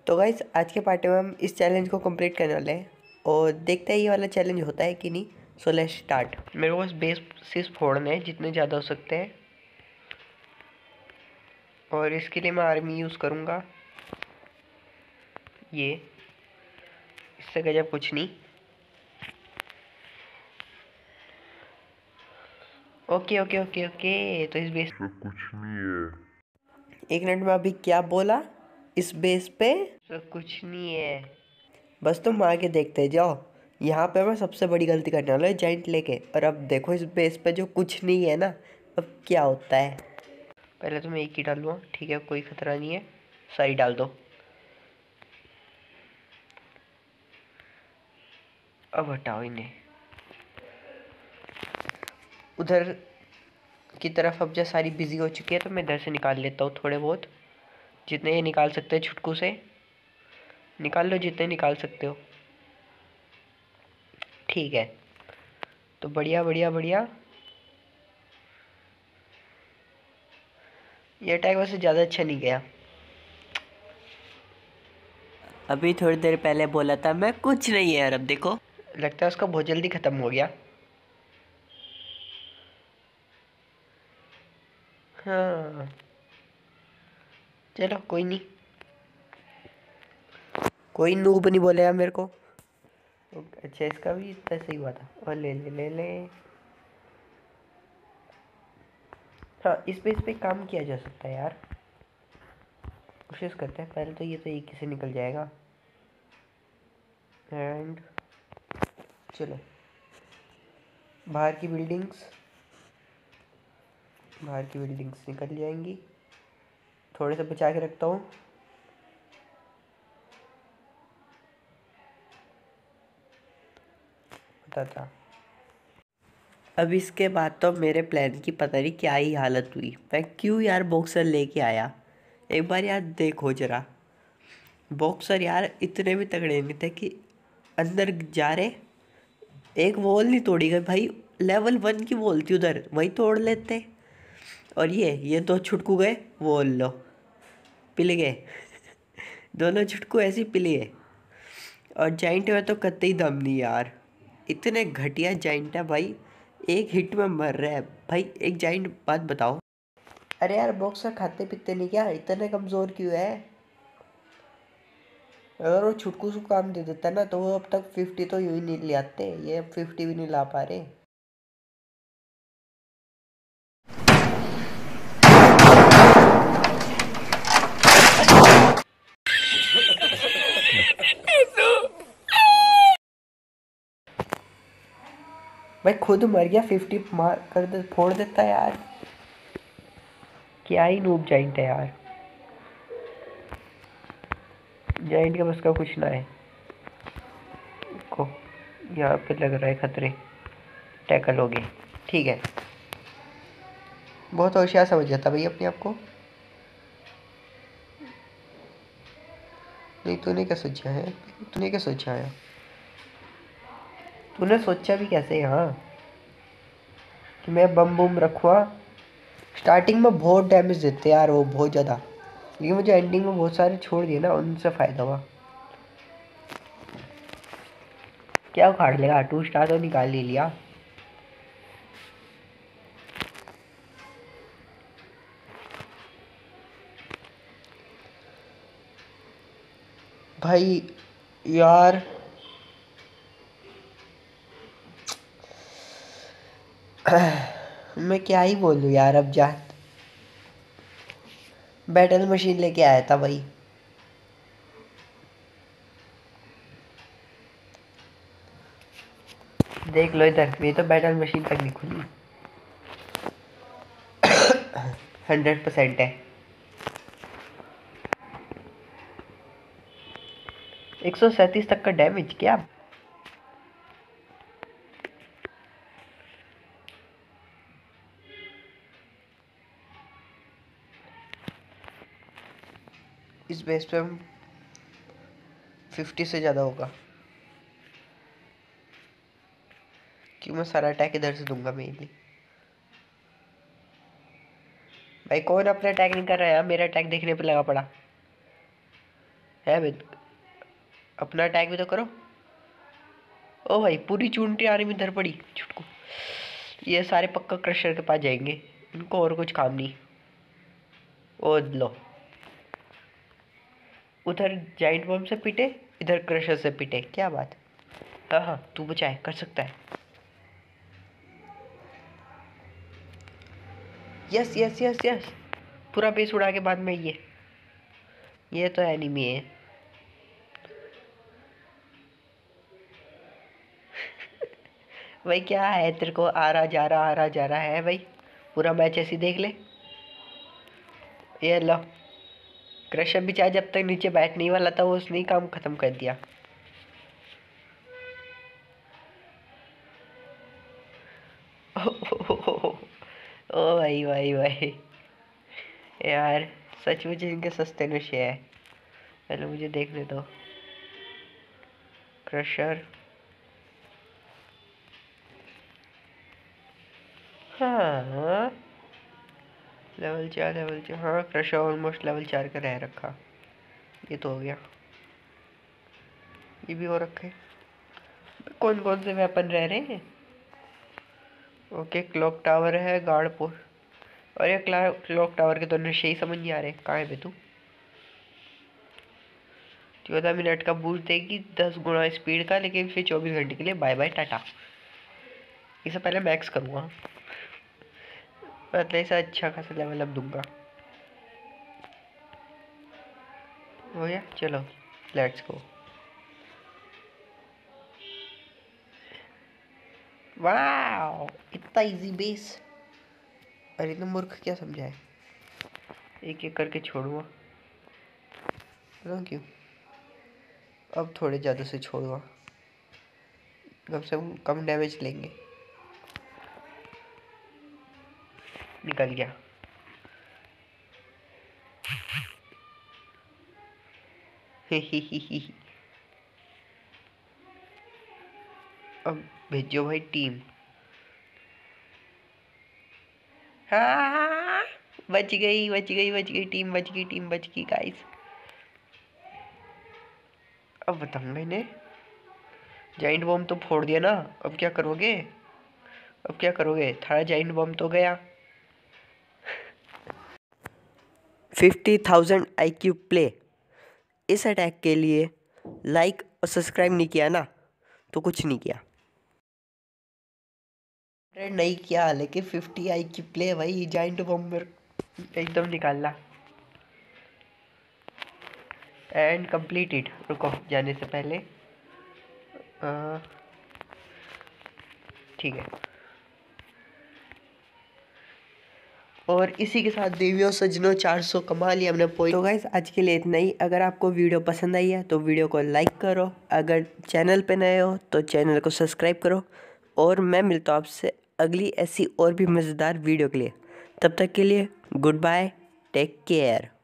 तो गाइस आज के पार्ट में हम इस चैलेंज को कंप्लीट करने वाले हैं और देखते हैं ये वाला चैलेंज होता है कि नहीं। So let's start. मेरे को बस बेसिस फोड़ने हैं जितने ज़्यादा हो सकते हैं और इसके लिए मैं आर्मी यूज़ करूँगा। ये इससे गजब कुछ नहीं। ओके ओके ओके ओके, तो इस बेस कुछ नहीं है। एक मिनट में अभी क्या बोला? इस बेस पे सब कुछ नहीं है। बस तुम आगे देखते जाओ। यहाँ पे मैं सबसे बड़ी गलती करने वाला है जाइंट लेके, और अब देखो इस बेस पे जो कुछ नहीं है ना, अब क्या होता है। पहले तो मैं एक ही डालूँगा, ठीक है, कोई खतरा नहीं है। सारी डाल दो। अब हटाओ इन्हें। उधर की तरफ अब जो सारी बिजी हो चुकी है तो मैं इधर से निकाल लेता हूँ थोड़े बहुत, जितने ये निकाल सकते हैं छुटकू से। निकाल लो जितने निकाल सकते हो। ठीक है, तो बढ़िया बढ़िया बढ़िया। ये अटैक वैसे ज़्यादा अच्छा नहीं गया। अभी थोड़ी देर पहले बोला था मैं कुछ नहीं है यार, अब देखो लगता है उसका बहुत जल्दी ख़त्म हो गया। हाँ चलो कोई नहीं, कोई नूब नहीं बोलेगा मेरे को। अच्छा इसका भी इतना सही हुआ था। और ले ले ले ले। हाँ इस पे काम किया जा सकता है यार। कोशिश करते हैं। पहले तो ये तो एक ही से निकल जाएगा। एंड चलो बाहर की बिल्डिंग्स निकल जाएंगी। थोड़े से बचा के रखता हूँ। बताता। अब इसके बाद तो मेरे प्लान की पता नहीं क्या ही हालत हुई। मैं क्यों यार बॉक्सर लेके आया। एक बार यार देखो जरा, बॉक्सर यार इतने भी तगड़े नहीं थे कि अंदर जा रहे। एक वॉल नहीं तोड़ी गई भाई, लेवल 1 की वॉल थी उधर, वही तोड़ लेते। और ये दो छुटकू गए, वॉल लो पिल गए। दोनों छुटकू ऐसे ही पिल गए। और जाइंट में तो कतई दम नहीं यार, इतने घटिया जाइंट है भाई, एक हिट में मर रहा है भाई। एक जाइंट बात बताओ, अरे यार बॉक्सर खाते पीते नहीं क्या, इतने कमज़ोर क्यों है? अगर वो छुटकू से काम दे देता ना तो वो अब तक 50 तो यूँ ही नहीं ले आते। ये अब 50 भी नहीं ला पा रहे। भाई खुद मर गया, 50 मार कर दे फोड़ देता है यार। क्या ही नूब जाइंट है यार। जाइंट के बस का कुछ ना है। को यहाँ पे लग रहा है खतरे। टैकल हो गए, ठीक है। बहुत होशियार समझ जाता भाई अपने आप को। नहीं तूने क्या सोचा है? तूने क्या सोचा है? तूने सोचा भी कैसे यहाँ कि मैं बम बुम रखूँ? स्टार्टिंग में बहुत डैमेज देते यार वो, बहुत ज़्यादा। लेकिन मुझे एंडिंग में बहुत सारे छोड़ दिए ना, उनसे फ़ायदा हुआ। क्या उखाड़ लेगा? 2 स्टार तो निकाल ही लिया। भाई यार मैं क्या ही बोलूँ यार। अब जा बैटल मशीन लेके आया था भाई। देख लो इधर, मेरी तो बैटल मशीन तक नहीं खुली। 100% है। 137 तक का डैमेज क्या? इस बेस पे हम 50 से ज़्यादा होगा। क्यों मैं सारा अटैक इधर से दूंगा मेनली। भाई कौन अपना अटैक नहीं कर रहा है? मेरा अटैक देखने पे लगा पड़ा। है बे, अपना अटैक भी तो करो। ओ भाई पूरी चूंटी आर्मी इधर पड़ी छुटकू। ये सारे पक्का क्रशर के पास जाएंगे, इनको और कुछ काम नहीं। ओ लो, उधर जाइंट बम से पिटे, इधर क्रशर से पिटे, क्या बात। हाँ हाँ तू बचाए, कर सकता है। यस यस यस यस, पूरा बेस उड़ा के बाद में ये तो एनिमी है। भाई क्या है तेरे को, आ रहा जा रहा है भाई, पूरा मैच ऐसे ही देख ले। ये लो, क्रशर भी चाहे जब तक नीचे बैठ नहीं वाला था वो उसने ही काम खत्म कर दिया। ओ भाई भाई भाई, यार सच में इनके सस्ते नशे है। पहले मुझे देखने दो। क्रशर, हाँ लेवल 4 लेवल 4, हाँ क्रशर ऑलमोस्ट लेवल 4 का रह रखा। ये तो हो गया, ये भी हो रखे। कौन कौन से वेपन रह रहे हैं। ओके क्लॉक टावर है, गार्ड पोस्ट। और ये क्लॉक टावर के तो नशे ही समझ नहीं आ रहे। कहाँ है बे तू। 14 मिनट का बूस्ट देगी, 10 गुना स्पीड का, लेकिन फिर 24 घंटे के लिए बाय बाय टाटा। इसे पहले मैक्स करूँगा, मतलब इसे अच्छा खासा लेवल अप दूंगा। हो गया, चलो लेट्स गो। वाह इतना इजी बेस। अरे इतना मूर्ख क्या समझा है। एक एक करके छोड़ूंगा, क्यों। अब थोड़े ज़्यादा से छोड़ूंगा, कम से कम डैमेज लेंगे। निकल गया। अब भेजो भाई टीम। हाँ बच गई बच गई बच गई, टीम बच गई, टीम बच गई गाइस। अब बताऊंगा इन्हें, जाइंट बॉम्ब तो फोड़ दिया ना, अब क्या करोगे। अब क्या करोगे, थारा जाइंट बॉम्ब तो गया। 50,000 IQ प्ले। इस अटैक के लिए लाइक और सब्सक्राइब नहीं किया ना तो कुछ नहीं किया। अरे नहीं किया, लेकिन 50 IQ प्ले भाई, जाइंट बॉम्ब एकदम निकालना। And completed. रुको जाने से पहले ठीक है। और इसी के साथ देवियों सजनों 400 कमा लिया हमने पॉइंट। तो गाइस आज के लिए इतना ही। अगर आपको वीडियो पसंद आई है तो वीडियो को लाइक करो, अगर चैनल पे नए हो तो चैनल को सब्सक्राइब करो। और मैं मिलता हूँ आपसे अगली ऐसी और भी मज़ेदार वीडियो के लिए। तब तक के लिए गुड बाय, टेक केयर।